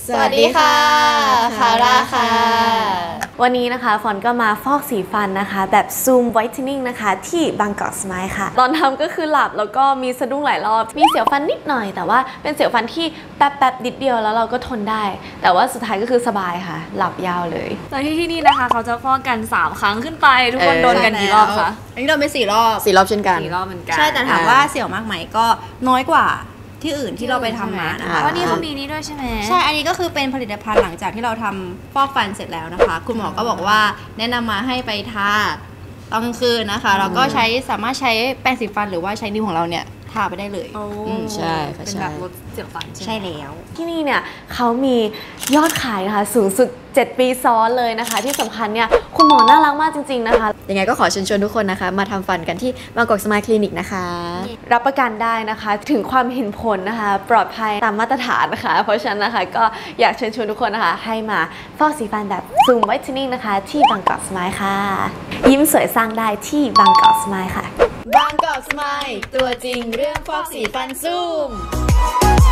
สวัสดีค่ะคาร่าค่ะวันนี้นะคะฟอนก็มาฟอกสีฟันนะคะแบบ Zoom Whitening นะคะที่ Bangkok Smile ค่ะตอนทำก็คือหลับแล้วก็มีสะดุ้งหลายรอบมีเสียวฟันนิดหน่อยแต่ว่าเป็นเสียวฟันที่แป๊บนิดเดียวแล้วเราก็ทนได้แต่ว่าสุดท้ายก็คือสบายค่ะหลับยาวเลยแต่ที่นี่นะคะเขาจะฟอกกัน3 ครั้งขึ้นไปทุกคนโดนกันกี่รอบคะอันนี้เราเป็น4 รอบเช่นกัน 4 รอบเหมือนกันใช่แต่ถามว่าเสี่ยวมากไหมก็น้อยกว่าที่อื่นที่เราไปทำมานะคะเพราะนี่เขามีนี่ด้วยใช่ไหมใช่อันนี้ก็คือเป็นผลิตภัณฑ์หลังจากที่เราทำฟอกฟันเสร็จแล้วนะคะคุณหมอก็บอกว่าแนะนำมาให้ไปทาตอนกลางคืนนะคะแล้วก็สามารถใช้แปรงสีฟันหรือว่าใช้นิ้วของเราเนี่ยทาไปได้เลยใช่ค่ะเป็นแบบลดเสียวฟันใช่แล้วที่นี่เนี่ยเขามียอดขายนะคะสูงสุด7 ปีซ้อนเลยนะคะที่สำคัญเนี่ยคุณหมอน่ารักมากจริงๆนะคะยังไงก็ขอเชิญชวนทุกคนนะคะมาทำฟันกันที่บางกอกสมายคลินิกนะคะรับประกันได้นะคะถึงความเห็นผลนะคะปลอดภัยตามมาตรฐานนะคะเพราะฉะนั้นนะคะก็อยากเชิญชวนทุกคนนะคะให้มาฟอกสีฟันแบบ Zoom Whitening นะคะที่บางกอกสมายค่ะยิ้มสวยสร้างได้ที่บางกอกสมายค่ะบางกอกสมายตัวจริงเรื่องฟอกสีฟันซูม